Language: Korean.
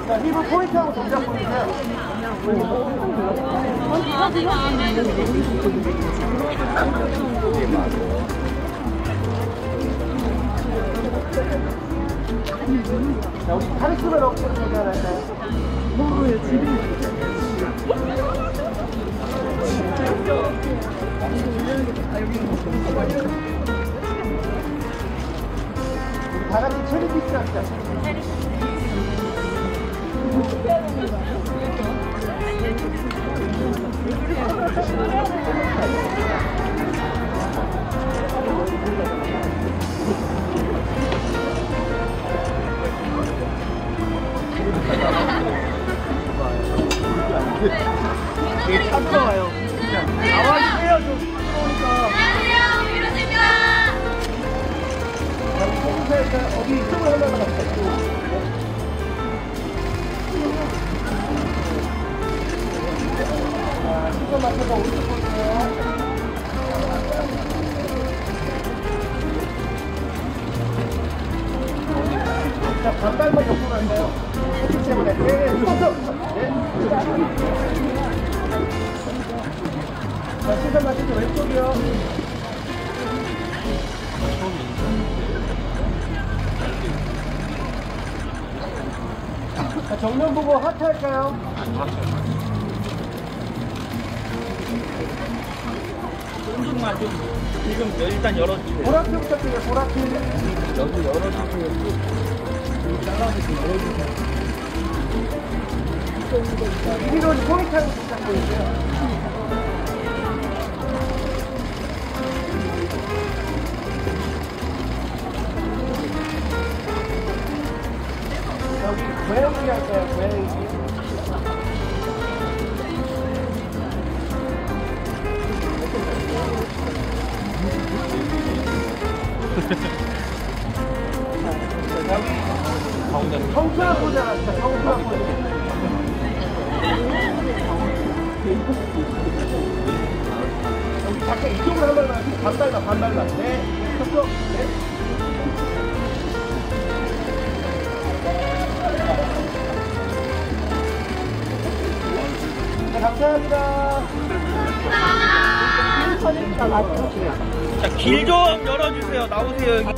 자, 힙을 포인트하고 동작 보여주세요. 자, 우리 카리스마 럭키를 소개할까요? 뭐예요, 지금? 다 같이 체리 피스 합시다. 되게 차가워요. 나와주세요, 좀 차가우니까. 어디 이쪽으로 하려고 합시다. 자, 시선 맞춰서 오른쪽 볼게요. 자, 반발만 옆으로 할까요? 그렇기 때문에 네, 서서. 네. 자, 시선 맞춰서 왼쪽이요. 자, 정면 보고 하트 할까요? 조금만 좀 지금 일단 열어주세요. 보라트 부탁드려요, 보라트. 여기 열어주세요. 여기 잘라주세요. 열어주세요. 이리로 포인트하고 부탁드려요. 여기 고양이 할까요, 고양이? 가운데 성수한 포즈 합시다, 성수한 포즈. 여기 잠깐 이쪽으로 한 발만 하시고, 반발만, 반발만. 네, 저쪽, 네. 네, 감사합니다. 자, 길 좀 열어주세요. 나오세요, 여기.